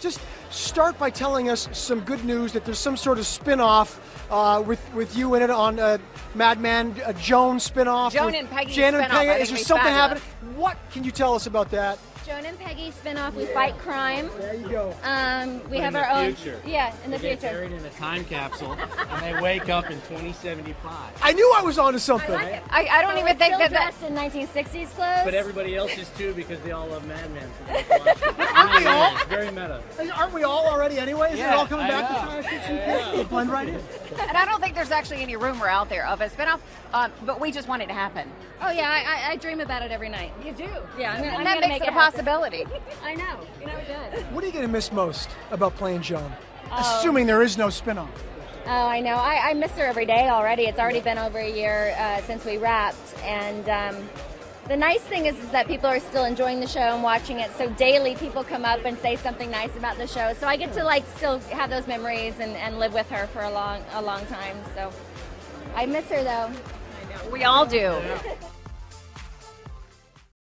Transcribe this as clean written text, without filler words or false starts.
just start by telling us some good news that there's some sort of spin-off with you in it on Mad Men, Joan spin-off. Joan and Peggy Joan and spin-off. Peggy. Is there something happening? What can you tell us about that? Joan and Peggy spin-off. We fight crime. There you go. We have our own. Future. Yeah, in the They get future. buried in a time capsule, and they wake up in 2075. I knew I was onto something. I don't even think Still that. dressed in 1960s clothes. But everybody else is too, because they all love Mad Men. Aren't we all? It's very meta. Aren't we all already anyway? Isn't it all coming I back to know. science fiction? It'll blend right in. And I don't think there's actually any rumor out there of a spinoff, but we just want it to happen. Oh yeah, I dream about it every night. You do. Yeah, I'm And gonna that make makes it it a happen. possibility. I know. You know, it does. What are you going to miss most about playing Joan? Assuming there is no spin-off. Oh, I know. I miss her every day already. It's already been over a year since we wrapped, and the nice thing is that people are still enjoying the show and watching it. So daily, people come up and say something nice about the show. So I get to still have those memories and live with her for a long time. So I miss her though. We all do.